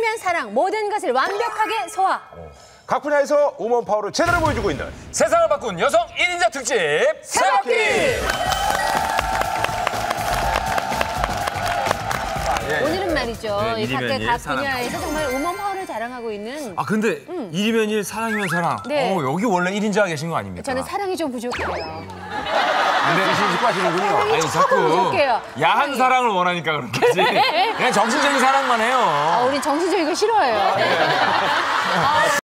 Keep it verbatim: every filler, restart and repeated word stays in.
위한 사랑, 모든 것을 완벽하게 소화. 각 분야에서 우먼 파워를 제대로 보여주고 있는 세상을 바꾼 여성 일 인자 특집 새바퀴! 오늘은 말이죠. 네, 이 일이면 각각 일, 각 사랑. 분야에서 정말 우먼 파워를 자랑하고 있는. 아 근데 일이면 일, 사랑이면 사랑. 네. 어, 여기 원래 일 인자가 계신 거 아닙니까? 저는 사랑이 좀 부족해요. 근데 신식 빠지는군요. 아니 조금 자꾸 부족해요. 야한 사랑이. 사랑을 원하니까 그런 거지. 그냥 정신적인 사랑만 해요. 아, 우린 정신적인 거 싫어해요. 아,